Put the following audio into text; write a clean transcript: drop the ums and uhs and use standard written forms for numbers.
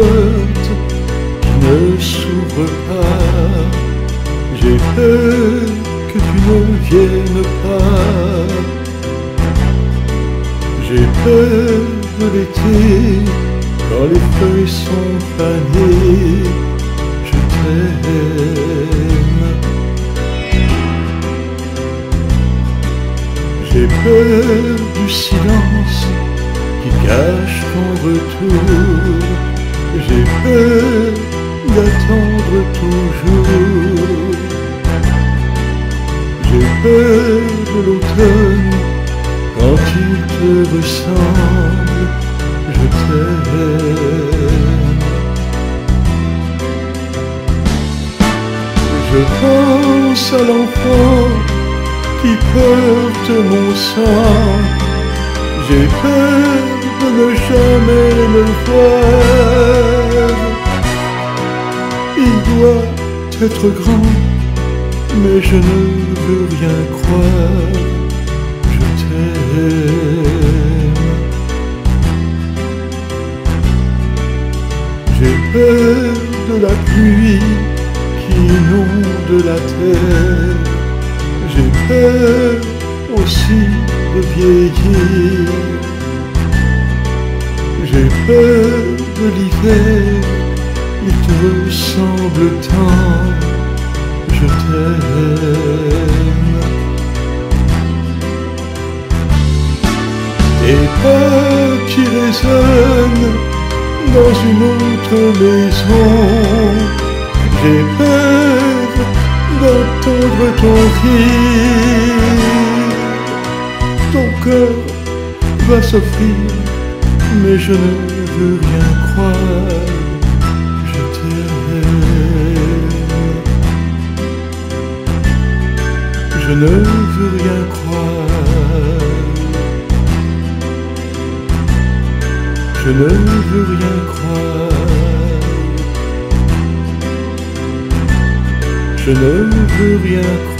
porte qui ne s'ouvre pas. J'ai peur que tu ne viennes pas. J'ai peur de l'été quand les feuilles sont fanées. Je t'aime. J'ai peur du silence qui cache ton retour. J'ai peur d'attendre toujours. J'ai peur de l'automne quand il te ressemble. Je t'aime. Je pense à l'enfant qui porte mon sang. J'ai peur de ne jamais le voir. Il doit être grand, mais je ne veux rien croire. Je t'aime. J'ai peur de la pluie qui inonde la terre. J'ai peur aussi de vieillir. J'ai peur de l'hiver, il te ressemble tant. Je t'aime. Tes pas qui résonnent dans une autre maison. J'ai peur d'entendre ton rire. Ton cœur va s'offrir, mais je ne veux rien croire. Je t'aime. Je ne veux rien croire. Je ne veux rien croire. Je ne veux rien croire.